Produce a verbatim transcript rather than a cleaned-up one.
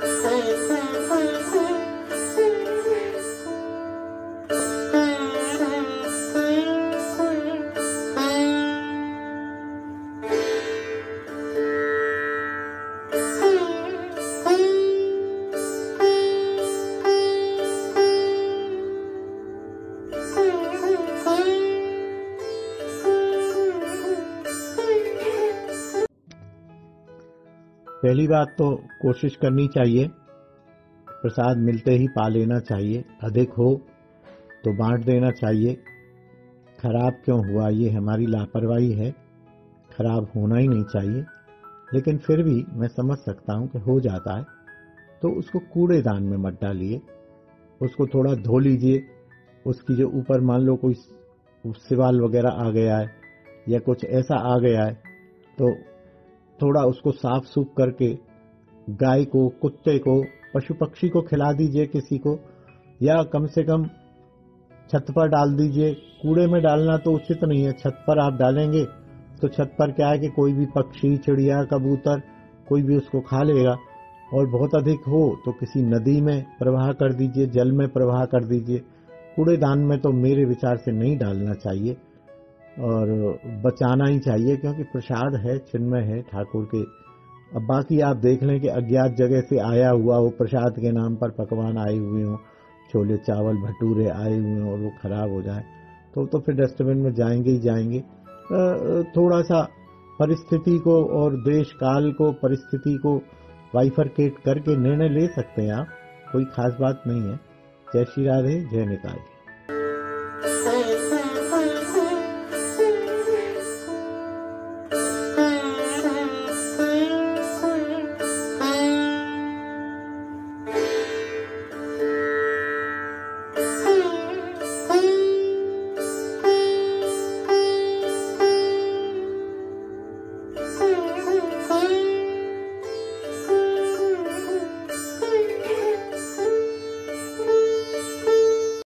पहली बात तो कोशिश करनी चाहिए प्रसाद मिलते ही पा लेना चाहिए, अधिक हो तो बांट देना चाहिए। खराब क्यों हुआ, ये हमारी लापरवाही है, खराब होना ही नहीं चाहिए। लेकिन फिर भी मैं समझ सकता हूं कि हो जाता है तो उसको कूड़ेदान में मत डालिए, उसको थोड़ा धो लीजिए। उसकी जो ऊपर मान लो कोई सिवाल वगैरह आ गया है या कुछ ऐसा आ गया है तो थोड़ा उसको साफ सूफ करके गाय को, कुत्ते को, पशु पक्षी को खिला दीजिए किसी को, या कम से कम छत पर डाल दीजिए। कूड़े में डालना तो उचित नहीं है, छत पर आप डालेंगे तो छत पर क्या है कि कोई भी पक्षी, चिड़िया, कबूतर कोई भी उसको खा लेगा। और बहुत अधिक हो तो किसी नदी में प्रवाह कर दीजिए, जल में प्रवाह कर दीजिए। कूड़ेदान में तो मेरे विचार से नहीं डालना चाहिए और बचाना ही चाहिए, क्योंकि प्रसाद है, चिन्मय है ठाकुर के। अब बाकी आप देख लें कि अज्ञात जगह से आया हुआ हो, प्रसाद के नाम पर पकवान आए हुए हों, छोले चावल भटूरे आए हुए हों और वो खराब हो जाए तो तो फिर डस्टबिन में जाएंगे ही जाएंगे। थोड़ा सा परिस्थिति को और देश काल को, परिस्थिति को बाइफरकेट करके निर्णय ले सकते हैं आप, कोई खास बात नहीं है। जय श्री राधे, जय निताई।